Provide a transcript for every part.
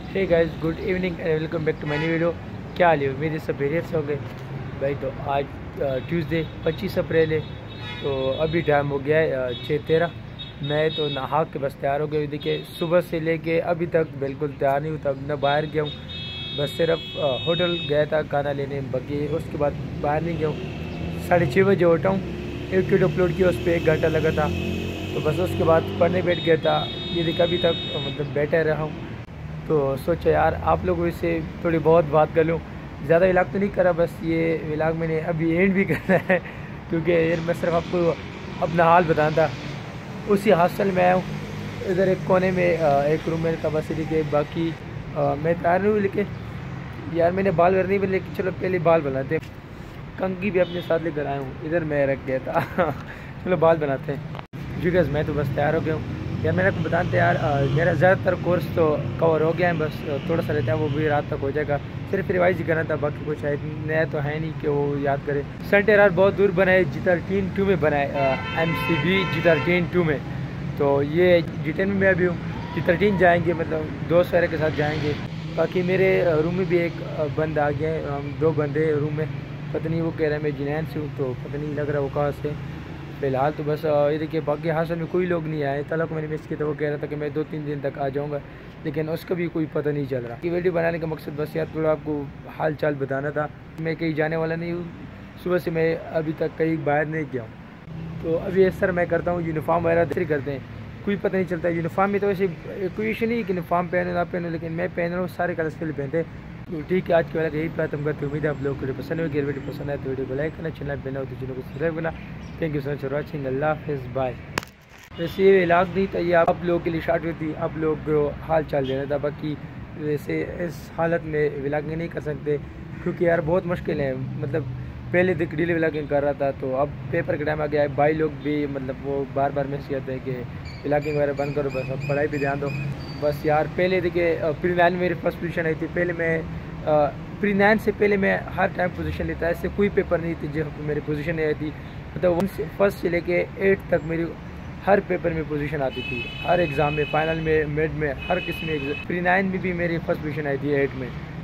Hey guys, good evening and welcome back to my new video. क्या हाल है? मेरे सब खैरियत से हो गए भाई। तो आज ट्यूसडे 25 अप्रैल है। तो अभी टाइम हो गया है 6:13। मैं तो नहा के बस तैयार हो गया। देखिए, सुबह से लेके अभी तक बिल्कुल तैयार नहीं होता। मैं बाहर गया हूँ, बस सिर्फ होटल गया था खाना लेने, बाकी उसके बाद बाहर नहीं गया हूँ। 6:30 बजे उठा हूँ, एक वीडियो अपलोड किया, उस पर 1 घंटा लगा था। तो बस उसके बाद पढ़ने बैठ गया था। ये देखा अभी तक मतलब बैठा रहा हूँ। तो सोचा यार आप लोगों से थोड़ी बहुत बात कर लूँ। ज़्यादा व्लॉग तो नहीं करा, बस ये व्लॉग मैंने अभी एंड भी करना है क्योंकि यार मैं सिर्फ आपको अपना हाल बताना था। उसी हॉस्टल में आया हूँ। इधर एक कोने में एक रूम में था, बस के बाकी मैं तैयार नहीं हूँ। लेकिन यार मैंने बाल कर नहीं बने, लेकिन चलो पहले बाल बनाते हैं। कंघी भी अपने साथ लेकर आया हूँ, इधर मैं रख गया था चलो बाल बनाते हैं जी गाइस। मैं तो बस तैयार हो गया हूँ यार। मैंने आपको बताते यार मेरा ज़्यादातर कोर्स तो कवर हो गया है, बस थोड़ा सा रहता है, वो भी रात तक हो जाएगा। सिर्फ रिवाइज ही करना था, बाकी कुछ है नया तो है नहीं कि वो याद करे। सेंटर यार बहुत दूर बना है, G13-2 में बना है, MCB G13-2 में। तो ये G10 में मैं अभी हूँ, G13 जाएंगे, मतलब दोस्त वगैरह के साथ जाएंगे। बाकी मेरे रूम में भी एक बंद आ गया है, हम 2 बंदे रूम में। पता नहीं वो कह रहा है मैं जिनैन से हूँ, तो पता नहीं लग रहा वो कहाँ से। फ़िलहाल तो बस ये देखिए, बाकी हासिल में कोई लोग नहीं आए। तला को मैंने मिस किया था, वो कह रहा था कि मैं 2-3 दिन तक आ जाऊँगा, लेकिन उसका भी कोई पता नहीं चल रहा। ये वीडियो बनाने का मकसद बस यार थोड़ा आपको हाल चाल बताना था। मैं कहीं जाने वाला नहीं हूँ, सुबह से मैं अभी तक कहीं बाहर नहीं गया हूँ। तो अभी ये सर मैं करता हूँ यूनिफॉर्म वगैरह देरी करते हैं, कोई पता नहीं चलता। यूनिफॉर्म में तो वैसे कोई इशू नहीं कि यूनिफॉर्म पहने ना पहने, लेकिन मैं पहन रहा हूँ, सारे कलर्स के लिए पहनते हैं। तो ठीक है, आज के वाला यही बात हम करते हैं। उम्मीद है आप लोगों को वीडियो पसंद होगी। वीडियो पसंद आए तो वीडियो को लाइक करना, चैनल पर ना हो तो चैनल को सब्सक्राइब करना। Thank you so much for watching. अल्लाह हाफिज़, बाय। वैसे ये व्लॉग नहीं था, ये आप लोगों के लिए शॉर्ट हुई थी, आप लोग को हाल चाल देना था। बाकी वैसे इस हालत में व्लॉगिंग नहीं कर सकते क्योंकि यार बहुत मुश्किल है। मतलब पहले तो डेली व्लॉगिंग कर रहा था, तो अब पेपर का टाइम आ गया है। भाई लोग भी मतलब वो बार बार मैसेज करते हैं कि व्लॉगिंग वगैरह बंद करो, बस अब पढ़ाई पे ध्यान दो। बस यार पहले देखिए प्री-9 में मेरी फर्स्ट पोजीशन आई थी। पहले मैं प्री-9 से पहले मैं हर टाइम पोजीशन लेता, ऐसे कोई पेपर नहीं थी जब मेरी पोजीशन नहीं आई थी। मतलब 1 से फर्स्ट से लेके 8 तक मेरी हर पेपर में पोजीशन आती थी, हर एग्ज़ाम में, फाइनल में, मिड में, हर किस्म में। प्री-9 में भी मेरी फर्स्ट पोजीशन आई थी 8 में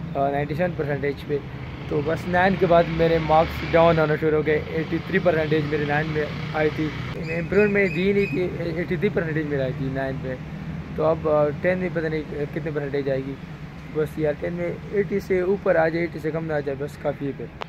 97% पे। तो बस 9 के बाद मेरे मार्क्स डाउन होना शुरू हो गए। 83% मेरे 9 में आई थी, इम्प्रूव में दी नहीं थी। 83% मेरी आई थी 9 में। तो अब 10 में पता नहीं कितने परसेंटेज आएगी। बस यार 10 में 80 से ऊपर आ जाए, 80 से कम ना आ जाए, बस काफ़ी है फिर।